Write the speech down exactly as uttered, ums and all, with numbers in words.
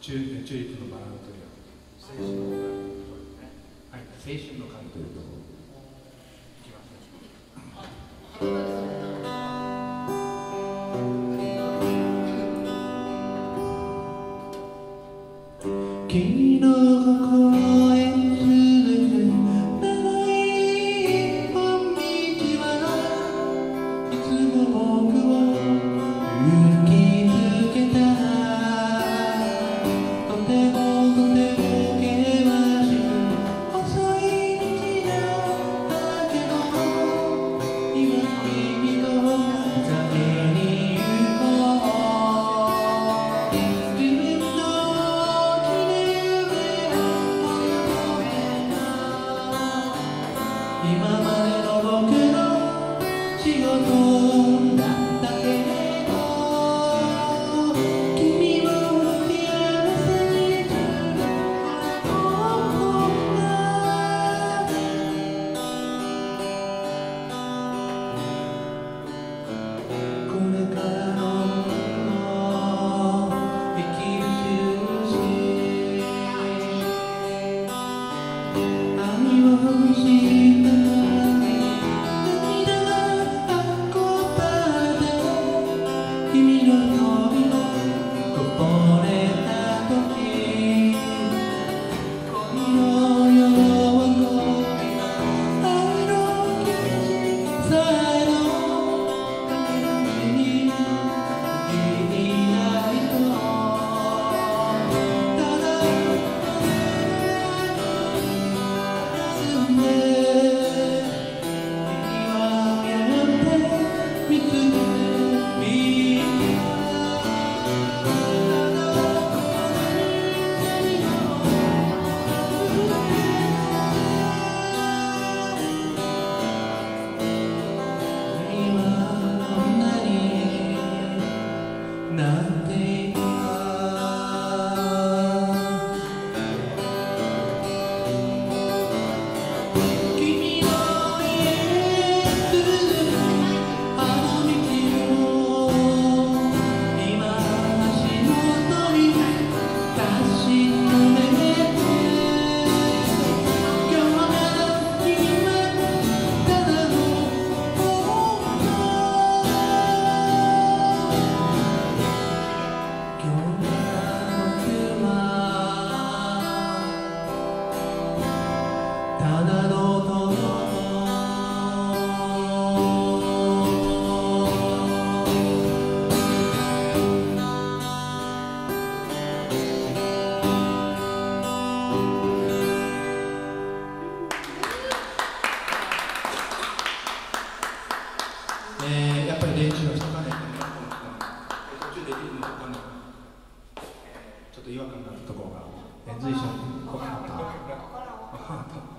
中中立のバランスという青春の感とですね。はい、青春の感というところいきます。君の心へ続く長い一本道はいつも僕を勇気づけた。とてもとても険しく細い道だけど今君と風に行こう。自分の決め今までの僕の仕事だったけれど君を幸せにする方法がこれからの生きる印愛を知った君の瞳がこぼれた時恋の喜び愛の気持ちさえもかけられに君ないとただ進んで君はやって見つめてみるなんて言う君の家へ続くあの道を今足元に確かめて今日は君はただのただの友えー、やっぱり練習はしとかないとね、途中できるのとかのちょっと違和感があるところが随所にこうあった。